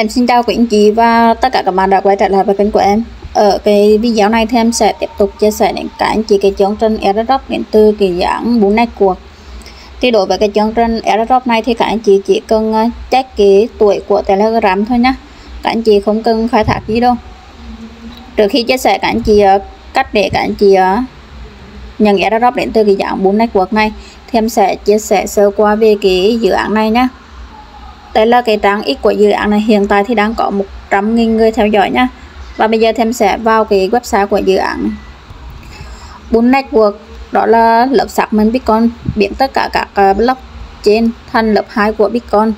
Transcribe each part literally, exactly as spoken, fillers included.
Em xin chào quý anh chị và tất cả các bạn đã quay trở lại với kênh của em. Ở cái video này thì em sẽ tiếp tục chia sẻ đến các anh chị cái chương trình airdrop đến từ cái dạng bốn network. Thì đối với cái chương trình airdrop này thì các anh chị chỉ cần check cái tuổi của Telegram thôi nhá. Các anh chị không cần khai thác gì đâu. Trước khi chia sẻ các anh chị cách để các anh chị nhận airdrop đến từ cái dạng bốn network này thì em sẽ chia sẻ sơ qua về cái dự án này nhá. Đây là cái trang X của dự án này, hiện tại thì đang có một trăm nghìn người theo dõi nhá. Và bây giờ thì em sẽ vào cái website của dự án này. bốn network đó là lớp xác minh Bitcoin, biến tất cả các blockchain thành lớp hai của Bitcoin.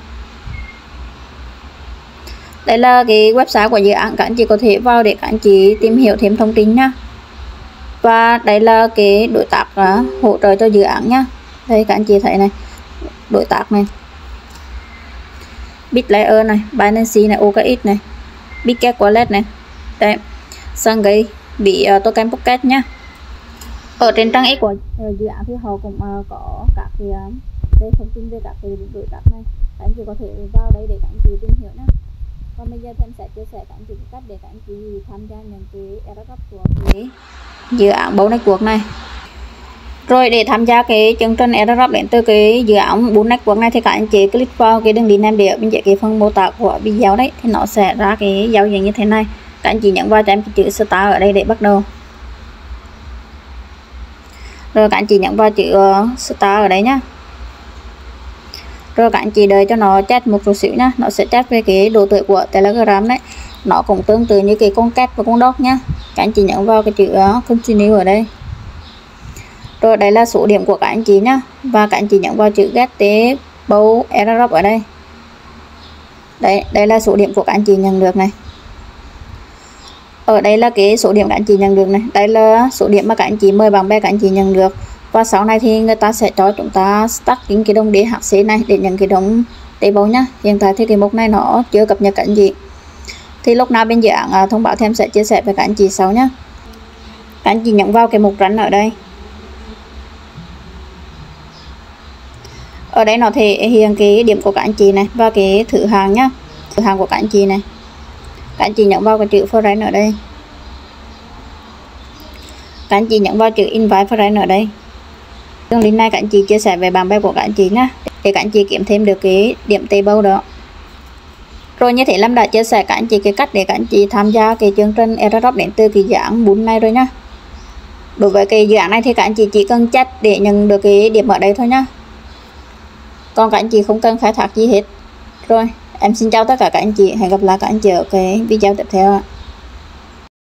Đây là cái website của dự án, các anh chị có thể vào để các anh chị tìm hiểu thêm thông tin nhá. Và đây là cái đối tác hỗ trợ cho dự án nhá. Đây các anh chị thấy này, đối tác này, Bitlayer này, Binance này, o ca ích này, Bitget Wallet này, đây, Sungay, bị uh, token pocket nhá. Ở trên trang X của uh, dự án thì họ cũng uh, có các cái uh, đây thông tin về các cái đối tác này, các anh chị có thể vào đây để các anh chị tìm hiểu nhá. Còn bây giờ thì em sẽ chia sẻ các anh chị cách để các anh chị tham gia những cái airdrop của cái dự án bốn network này. Rồi để tham gia cái chương trình airdrop đến từ cái dự án bốn network này thì các anh chị click vào cái đường link em để ở bên dưới cái phần mô tả của video đấy, thì nó sẽ ra cái giao diện như thế này. Các anh chị nhấn vào cho em cái chữ start ở đây để bắt đầu. Rồi các anh chị nhấn vào chữ start ở đây nhá. Rồi các anh chị đợi cho nó chat một chút xíu nhá, nó sẽ chat về cái độ tuổi của Telegram đấy. Nó cũng tương tự như cái con cat và con dog nhá. Các anh chị nhấn vào cái chữ continue ở đây. Rồi đây là số điểm của các anh chị nhá, và các anh chị nhấn vào chữ get table airdrop ở đây. Đây, đây là số điểm của các anh chị nhận được này. Ở đây là cái số điểm các anh chị nhận được này. Đây là số điểm mà các anh chị mời bạn bè các anh chị nhận được. Và sau này thì người ta sẽ cho chúng ta stacking cái đồng đê hát xê này để nhận cái đồng table nhá. Hiện tại thì cái mục này nó chưa cập nhật các anh chị. Thì lúc nào bên dự án thông báo thì em sẽ chia sẻ với các anh chị sau nhá. Các anh chị nhấn vào cái mục rắn ở đây. Ở đây nó thể hiện cái điểm của các anh chị này và cái thử hàng nhá, thử hàng của các anh chị này. Các anh chị nhấn vào cái chữ friend ở đây. Các anh chị nhấn vào chữ invite friend ở đây. Đường link này các anh chị chia sẻ về bạn bè của các anh chị nhá, để các anh chị kiếm thêm được cái điểm table đó. Rồi như thế Lâm đã chia sẻ các anh chị cái cách để các anh chị tham gia cái chương trình airdrop đến từ cái dự án bốn này rồi nhá. Đối với cái dự án này thì các anh chị chỉ cần check để nhận được cái điểm ở đây thôi nhá. Còn các anh chị không cần khai thác gì hết. Rồi em xin chào tất cả các anh chị, hẹn gặp lại các anh chị ở cái video tiếp theo ạ.